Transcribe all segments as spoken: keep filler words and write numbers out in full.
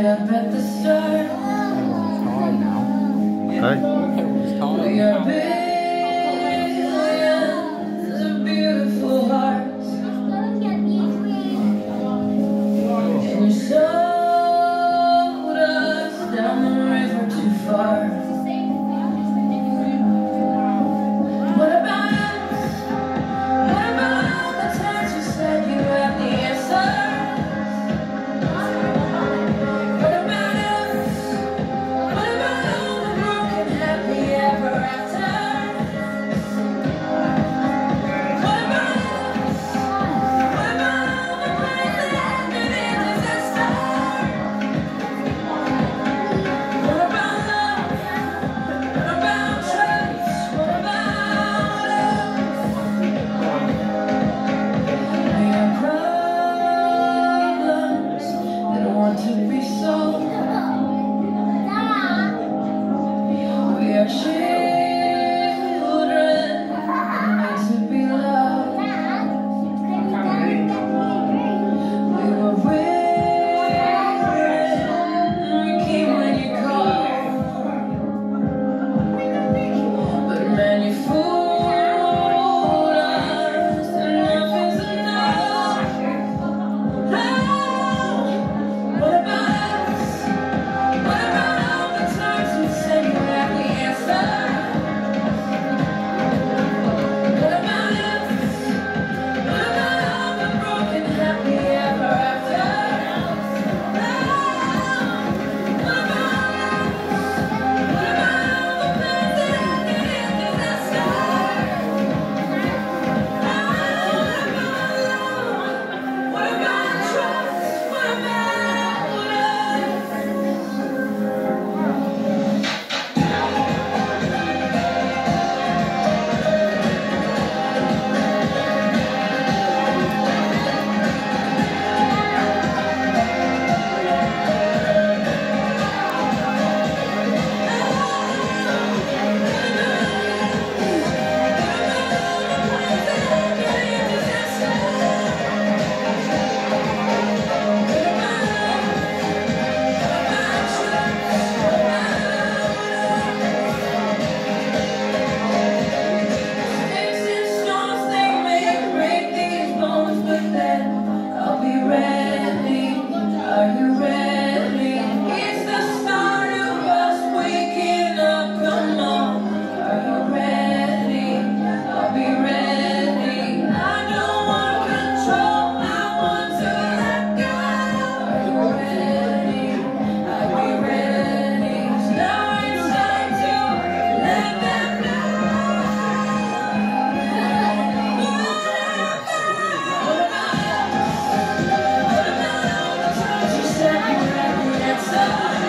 Right up at the start. Everyone's tired now. Hey? Everyone's tired. We are billions of beautiful hearts. And you sold us down the river too far. What about us? What about all the times you said you had the answer? What about us? What about all the broken happy ever after? What about us? What about all the plans that ended in disaster? What about love? What about trust? What about us? We have problems that want to be solved. We are children that need to be loved. We were waiting, we came when you called. But man, you fooled us, enough is enough. What about us? What about all the times we said you had the answer? What about us? What about all the broken happy ever after? What about us? What about all the plans that ended in disaster? What about trust? What about love? Sticks and stones, they may break these bones, but then I'll be ready. Are you ready? It's the start of us waking up. Come on, are you ready? I'll be ready. I don't want control, I want to let go. Are you ready? I'll be ready. Now it's time to let them know. What about all the times you said you had the answer?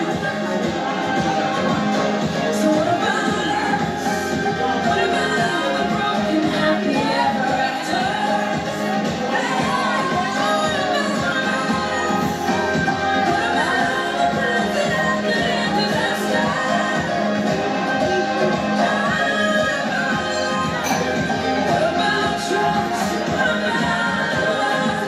So what about us? What about all the broken happy ever after? What about all the plans that ended in disaster? What about trust? What about love?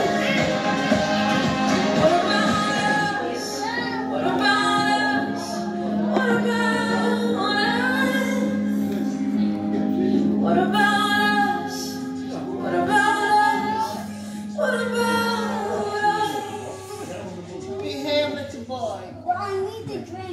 What about us? What about us? What about us? What about us? What about us? What about us? Behave, little boy. Well, I need to drink.